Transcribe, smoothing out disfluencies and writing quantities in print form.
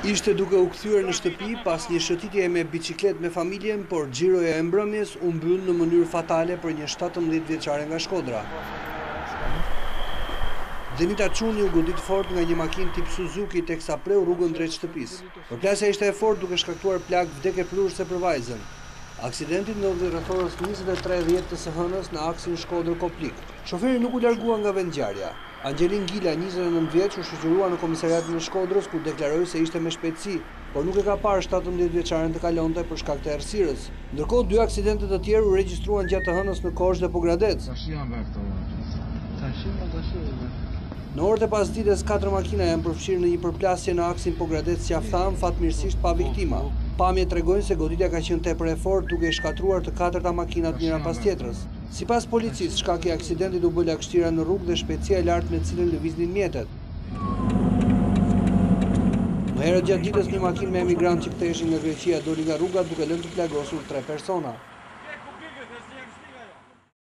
Ishte duke u kthyer në shtëpi pas një shëtitje me biciklet me familjen, por xhiroja e mbrëmjes u mbyll në mënyrë fatale për një 17 vjeçare nga Shkodra. Denita Çuni u godit fort nga një makinë tip Suzuki teksa preu rrugën drejt shtëpisë. Përplasja ishte e fortë duke shkaktuar plagë vdekjeprurëse për vajzën. Aksidenti ndodhi rreth orës 23:10 të së hënës në aksin Shkodër-Koplik. Shoferi nuk u largua nga vendngjarja. Angelin Gila, 29 vjeç, u shoqërua në komisariatin e Shkodrës ku deklaroi se ishte me shpejtësi, por nuk e ka parë 17 vjeçaren të kalonte për shkak të errësirës. Ndërkohë, 2 aksidente të tjerë u regjistruan gjatë të hënës në Korçë dhe Pogradec. Në orët e pasdites, 4 makina janë përfshirë në një përplasje në aksin Pogradec-Qaftan, fatmirësisht pa viktima. Pamjet tregojnë se goditja ka qenë tepër e fortë duke i shkatruar të 4 makinat njëra pas tjetrës. Sipas policisë, shkaki i aksidentit u bë lagështira në rrugë dhe shpejtësia e lartë me të cilën lëviznin mjetet. Më herët gjatë ditës një makinë me emigrant që ktheheshin nga Greqia doli nga rruga duke lënë të plagosur 3 persona.